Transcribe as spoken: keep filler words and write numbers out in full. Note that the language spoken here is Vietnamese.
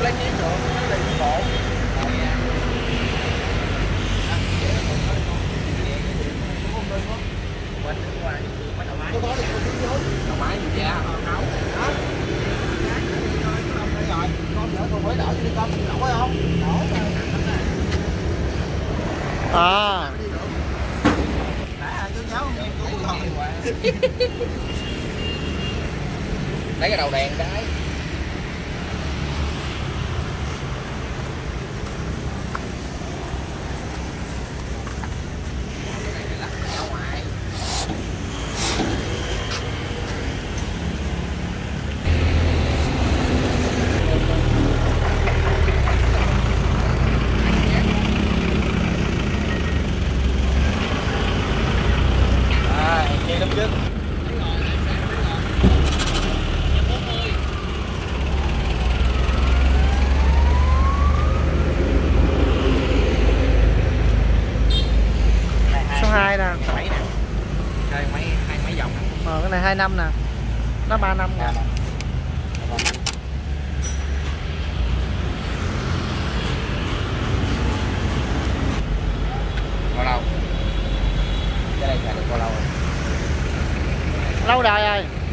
lấy nhiêu được, nó đi bộ. Quên nước ngoài, mấy đầu máy. Có có được vô. Đầu máy gì da, nấu. Đó. Rồi, con đỡ con mới đỡ đi con, nổi không? Nổi rồi. À. Lấy cái đầu đèn cái. Số hai nè. Mấy nè. Đây mấy hai mấy vòng nè. Ờ cái này hai năm nè. Nó ba năm nè. Bao lâu? Cái đây xài được bao lâu rồi? Lâu đời rồi.